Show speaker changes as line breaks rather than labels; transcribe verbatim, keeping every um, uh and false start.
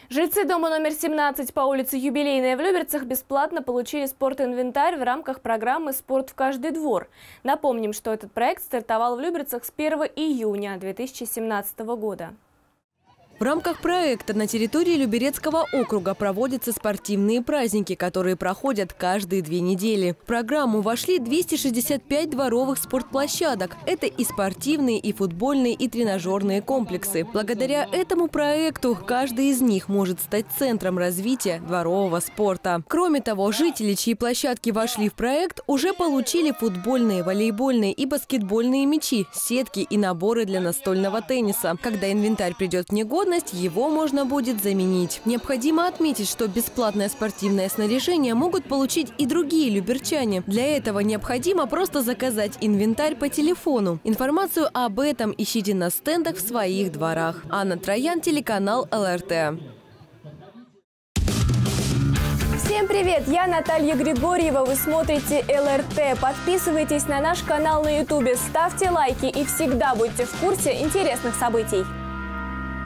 Жильцы дома номер семнадцать по улице Юбилейная в Люберцах бесплатно получили спортинвентарь в рамках программы «Спорт в каждый двор». Напомним, что этот проект стартовал в Люберцах с первого июня две тысячи семнадцатого года.
В рамках проекта на территории Люберецкого округа проводятся спортивные праздники, которые проходят каждые две недели. В программу вошли двести шестьдесят пять дворовых спортплощадок. Это и спортивные, и футбольные, и тренажерные комплексы. Благодаря этому проекту каждый из них может стать центром развития дворового спорта. Кроме того, жители, чьи площадки вошли в проект, уже получили футбольные, волейбольные и баскетбольные мячи, сетки и наборы для настольного тенниса. Когда инвентарь придет в негодность, его можно будет заменить. Необходимо отметить, что бесплатное спортивное снаряжение могут получить и другие люберчане. Для этого необходимо просто заказать инвентарь по телефону. Информацию об этом ищите на стендах в своих дворах. Анна Троян, телеканал эл эр тэ.
Всем привет! Я Наталья Григорьева. Вы смотрите эл эр тэ. Подписывайтесь на наш канал на ютубе, ставьте лайки и всегда будьте в курсе интересных событий.